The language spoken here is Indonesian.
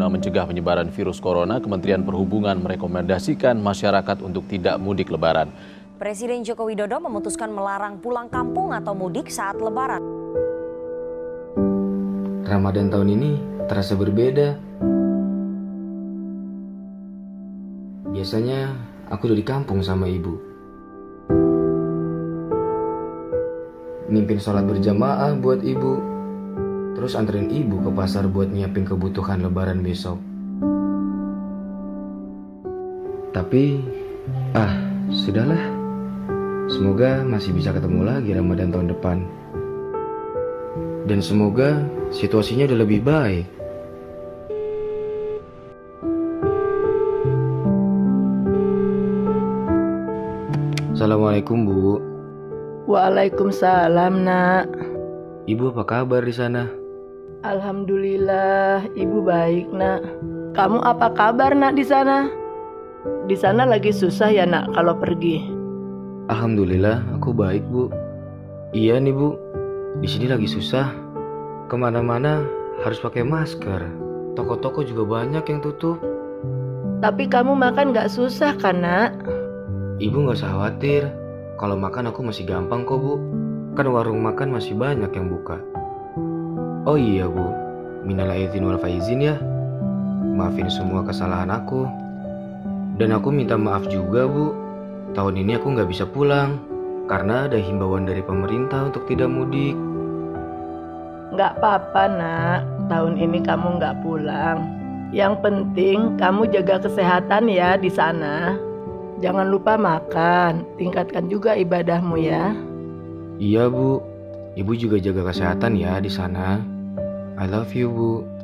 guna mencegah penyebaran virus corona, Kementerian Perhubungan merekomendasikan masyarakat untuk tidak mudik Lebaran. Presiden Joko Widodo memutuskan melarang pulang kampung atau mudik saat Lebaran. Ramadan tahun ini terasa berbeda. Biasanya aku udah di kampung sama ibu. Mimpin sholat berjamaah buat ibu. Terus anterin ibu ke pasar buat nyiapin kebutuhan Lebaran besok. Tapi, sudahlah. Semoga masih bisa ketemu lagi Ramadan tahun depan. Dan semoga situasinya udah lebih baik. Assalamualaikum, Bu. Waalaikumsalam, Nak. Ibu apa kabar di sana? Alhamdulillah, Ibu baik, Nak. Kamu apa kabar, Nak, di sana? Di sana lagi susah ya, Nak, kalau pergi? Alhamdulillah, aku baik, Bu. Iya nih, Bu. Di sini lagi susah. Kemana-mana harus pakai masker. Toko-toko juga banyak yang tutup. Tapi kamu makan gak susah kan, Nak? Ibu gak usah khawatir. Kalau makan aku masih gampang kok, Bu. Kan warung makan masih banyak yang buka. Oh iya, Bu. Minal aidin wal faizin ya. Maafin semua kesalahan aku. Dan aku minta maaf juga, Bu. Tahun ini aku gak bisa pulang karena ada himbauan dari pemerintah untuk tidak mudik. Gak apa-apa, Nak. Tahun ini kamu gak pulang. Yang penting kamu jaga kesehatan ya di sana. Jangan lupa makan, tingkatkan juga ibadahmu ya. Iya, Bu. Ibu juga jaga kesehatan ya di sana. I love you, Bu.